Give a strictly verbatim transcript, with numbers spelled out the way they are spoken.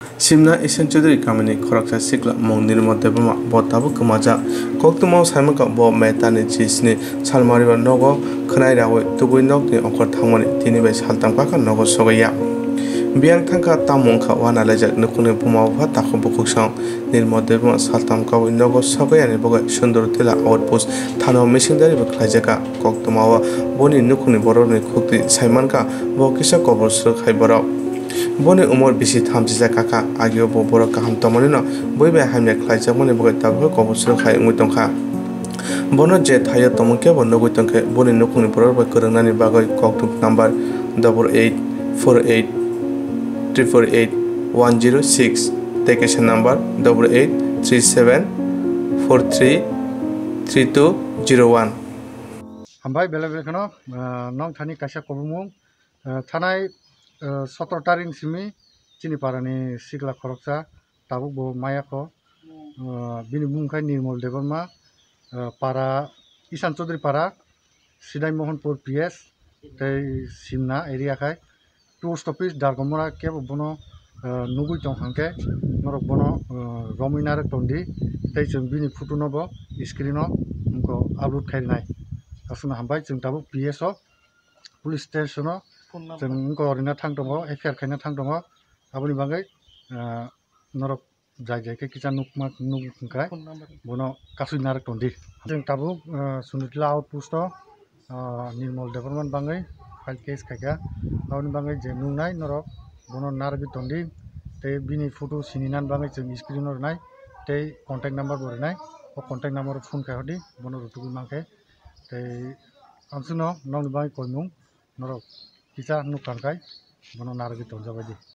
Simna Isen Chudri Kamini Koraksa Sikla Mondir Montebama Botabu Kumaja Koktumo Simaka Bo Metani Chisni Salmariva Nogo Kanairawe Tubu Nokni Okor Tamani Tinibe Saltampaka Nogo Sogaya Biang Tanka Tamonka Wana Lejak Nukune Puma Vataku Bukusang Nil Modebama Saltamka Nogo Sogaya Boga Shundurtila Outpost Tano Missing Deriva Klajaka Koktumawa Boni Nukuni Boroni Kukti Simonka Bokisa Kobos Haibara Boni umur bisi thamjija kaka agio bo borok kaham tomoni no boibe hamya khlaija moni bogai tabho kobosro khai ungui tongkha bono je thaya tomke bo nogui tongke boni nukuni borok bai korangnani bagoi koktuk number eight eight four eight three four eight one zero six tekesen number eight eight three seven four three three two zero one Hambai bela bela kano nong thani kaisa kobumung thanai सत्रह तारिख सिमी चिनी पारानी सिकला खरकसा Tabuk बो मायाको बिनि बुंखाय निर्मल देबरमा पारा ईशान चौधरी पारा सिदाई Mohanpur PS तै सिमना एरिया खाय पोस्ट ऑफिस दारगमरा के बनो नुगुई तंखांके नरक बनो रमिनार तंदी तै जों बिनि फटो नबो स्क्रिनो उनको अपलोड खायनाय असुना हामबाय जों ताबुक पीएस ओ पुलिस स्टेशन जों उनको ओरैनो थां दङ एफआईआर खायना थां दङ आबुनि बागै नरक जाय जायके किसा नुकमा नुखाय बनो कासुइ नारक तंदी जों ताबु सुनितला आउटपोस्ट निर्मल देबरमान बागै फाइल केस खायगा आबुनि बागै जे नुनाय नरक बनो नारबि तंदी ते बिनि फटो सिनिनान बागै जों स्क्रिन रनाय ते कांटेक्ट नंबर बरनाय ओ कांटेक्ट नंबर फोन खायहदि बनो रुतुबि मांके ते आमसुनो नंनि बागै कयमुं नरक Kita nukangkai, mana nargi tonja badi.